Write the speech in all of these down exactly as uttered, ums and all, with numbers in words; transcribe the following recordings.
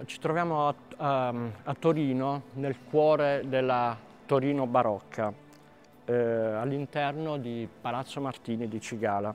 Ci troviamo a, a, a Torino, nel cuore della Torino barocca, eh, all'interno di Palazzo Martini di Cigala.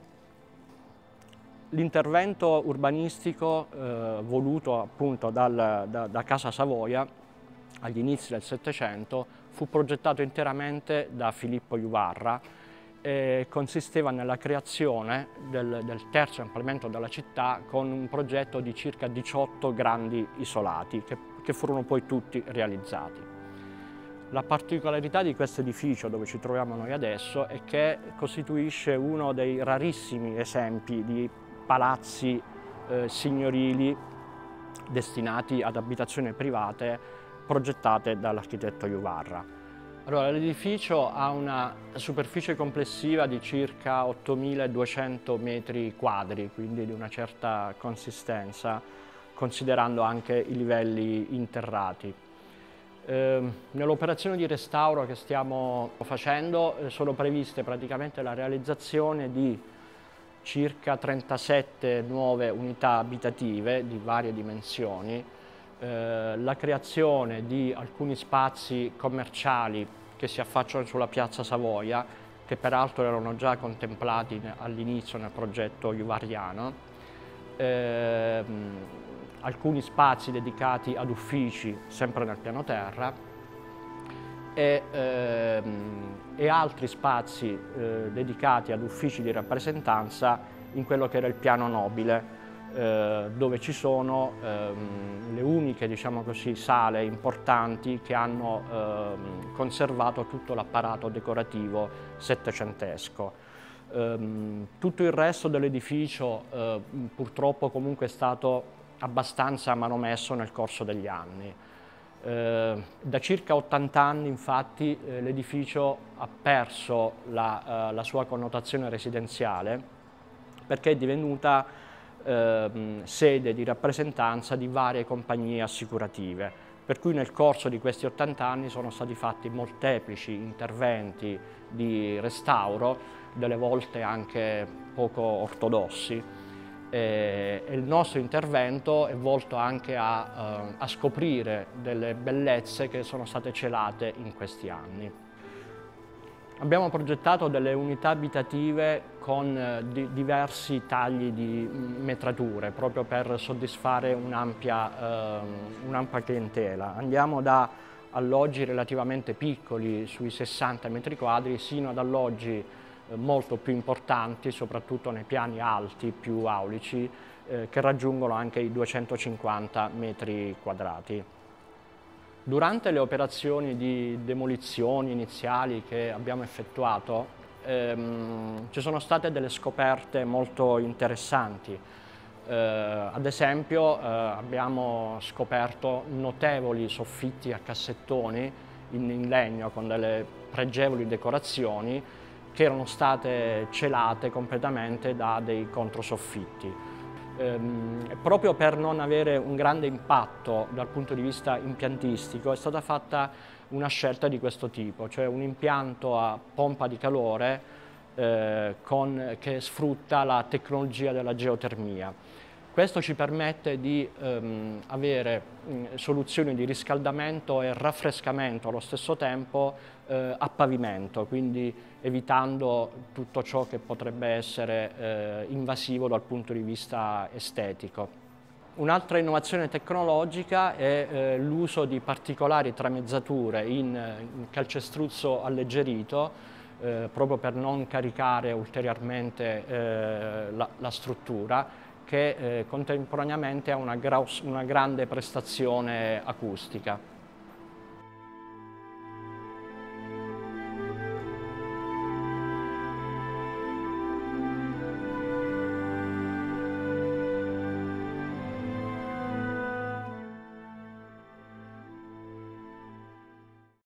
L'intervento urbanistico eh, voluto appunto dal, da, da Casa Savoia agli inizi del Settecento fu progettato interamente da Filippo Juvarra e consisteva nella creazione del, del terzo ampliamento della città con un progetto di circa diciotto grandi isolati che, che furono poi tutti realizzati. La particolarità di questo edificio dove ci troviamo noi adesso è che costituisce uno dei rarissimi esempi di palazzi eh, signorili destinati ad abitazioni private progettate dall'architetto Juvarra. Allora, l'edificio ha una superficie complessiva di circa ottomiladuecento metri quadri, quindi di una certa consistenza, considerando anche i livelli interrati. Eh, nell'operazione di restauro che stiamo facendo eh, sono previste praticamente la realizzazione di circa trentasette nuove unità abitative di varie dimensioni, eh, la creazione di alcuni spazi commerciali che si affacciano sulla piazza Savoia, che peraltro erano già contemplati all'inizio nel progetto juvarriano, eh, alcuni spazi dedicati ad uffici sempre nel piano terra e, ehm, e altri spazi eh, dedicati ad uffici di rappresentanza in quello che era il piano nobile, eh, dove ci sono ehm, le uniche, diciamo così, sale importanti che hanno ehm, conservato tutto l'apparato decorativo settecentesco. Ehm, tutto il resto dell'edificio eh, purtroppo comunque è stato abbastanza manomesso nel corso degli anni. Eh, da circa ottanta anni infatti eh, l'edificio ha perso la, eh, la sua connotazione residenziale perché è divenuta eh, sede di rappresentanza di varie compagnie assicurative, per cui nel corso di questi ottanta anni sono stati fatti molteplici interventi di restauro, delle volte anche poco ortodossi. E il nostro intervento è volto anche a, uh, a scoprire delle bellezze che sono state celate in questi anni. Abbiamo progettato delle unità abitative con uh, di, diversi tagli di metrature, proprio per soddisfare un'ampia uh, un'ampia clientela. Andiamo da alloggi relativamente piccoli, sui sessanta metri quadri, sino ad alloggi molto più importanti, soprattutto nei piani alti, più aulici, eh, che raggiungono anche i duecentocinquanta metri quadrati. Durante le operazioni di demolizioni iniziali che abbiamo effettuato, ehm, ci sono state delle scoperte molto interessanti. Eh, ad esempio, eh, abbiamo scoperto notevoli soffitti a cassettoni in, in legno con delle pregevoli decorazioni che erano state celate completamente da dei controsoffitti. Ehm, proprio per non avere un grande impatto dal punto di vista impiantistico è stata fatta una scelta di questo tipo, cioè un impianto a pompa di calore eh, con, che sfrutta la tecnologia della geotermia. Questo ci permette di ehm, avere mh, soluzioni di riscaldamento e raffrescamento allo stesso tempo eh, a pavimento, quindi evitando tutto ciò che potrebbe essere eh, invasivo dal punto di vista estetico. Un'altra innovazione tecnologica è eh, l'uso di particolari tramezzature in, in calcestruzzo alleggerito, eh, proprio per non caricare ulteriormente eh, la, la struttura, che eh, contemporaneamente ha una, una grande prestazione acustica.